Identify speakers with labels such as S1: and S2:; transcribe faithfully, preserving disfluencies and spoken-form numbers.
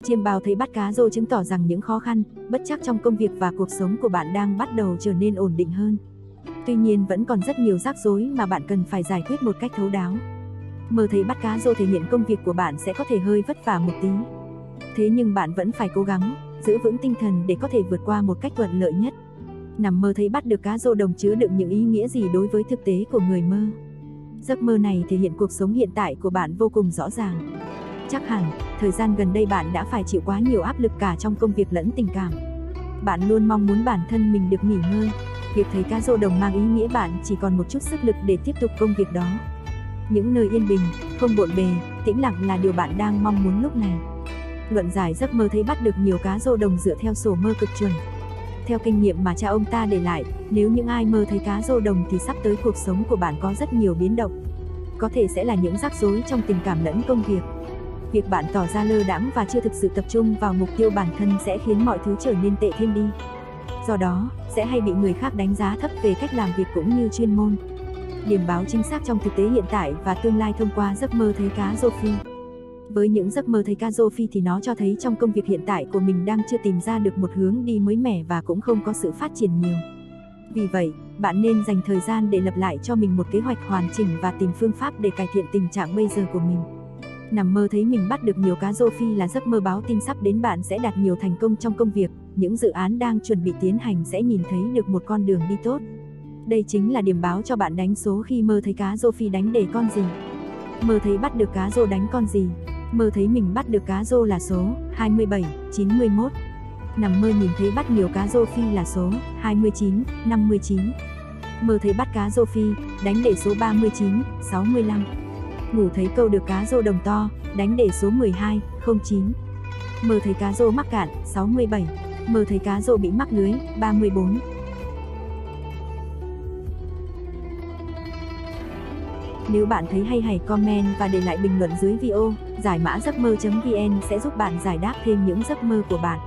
S1: Chiêm bao thấy bắt cá rô chứng tỏ rằng những khó khăn, bất trắc trong công việc và cuộc sống của bạn đang bắt đầu trở nên ổn định hơn. Tuy nhiên vẫn còn rất nhiều rắc rối mà bạn cần phải giải quyết một cách thấu đáo. Mơ thấy bắt cá rô thể hiện công việc của bạn sẽ có thể hơi vất vả một tí. Thế nhưng bạn vẫn phải cố gắng, giữ vững tinh thần để có thể vượt qua một cách thuận lợi nhất. Nằm mơ thấy bắt được cá rô đồng chứa đựng những ý nghĩa gì đối với thực tế của người mơ? Giấc mơ này thể hiện cuộc sống hiện tại của bạn vô cùng rõ ràng. Chắc hẳn, thời gian gần đây bạn đã phải chịu quá nhiều áp lực cả trong công việc lẫn tình cảm. Bạn luôn mong muốn bản thân mình được nghỉ ngơi. Việc thấy cá rô đồng mang ý nghĩa bạn chỉ còn một chút sức lực để tiếp tục công việc đó. Những nơi yên bình, không bộn bề, tĩnh lặng là điều bạn đang mong muốn lúc này. Luận giải giấc mơ thấy bắt được nhiều cá rô đồng dựa theo sổ mơ cực chuẩn. Theo kinh nghiệm mà cha ông ta để lại, nếu những ai mơ thấy cá rô đồng thì sắp tới cuộc sống của bạn có rất nhiều biến động. Có thể sẽ là những rắc rối trong tình cảm lẫn công việc. Việc bạn tỏ ra lơ đãng và chưa thực sự tập trung vào mục tiêu bản thân sẽ khiến mọi thứ trở nên tệ thêm đi. Do đó, sẽ hay bị người khác đánh giá thấp về cách làm việc cũng như chuyên môn. Điểm báo chính xác trong thực tế hiện tại và tương lai thông qua giấc mơ thấy cá rô phi. Với những giấc mơ thấy cá rô phi thì nó cho thấy trong công việc hiện tại của mình đang chưa tìm ra được một hướng đi mới mẻ và cũng không có sự phát triển nhiều. Vì vậy, bạn nên dành thời gian để lập lại cho mình một kế hoạch hoàn chỉnh và tìm phương pháp để cải thiện tình trạng bây giờ của mình. Nằm mơ thấy mình bắt được nhiều cá rô phi là giấc mơ báo tin sắp đến bạn sẽ đạt nhiều thành công trong công việc, những dự án đang chuẩn bị tiến hành sẽ nhìn thấy được một con đường đi tốt. Đây chính là điểm báo cho bạn đánh số khi mơ thấy cá rô phi đánh để con gì. Mơ thấy bắt được cá rô đánh con gì? Mơ thấy mình bắt được cá rô là số hai mươi bảy, chín mươi mốt. Nằm mơ nhìn thấy bắt nhiều cá rô phi là số hai mươi chín, năm mươi chín. Mơ thấy bắt cá rô phi, đánh để số ba mươi chín, sáu mươi lăm. Ngủ thấy câu được cá rô đồng to, đánh để số mười hai, không chín. Mơ thấy cá rô mắc cạn, sáu mươi bảy. Mơ thấy cá rô bị mắc lưới, ba mươi bốn. Nếu bạn thấy hay hãy comment và để lại bình luận dưới video. Giải mã giấc mơ chấm vn sẽ giúp bạn giải đáp thêm những giấc mơ của bạn.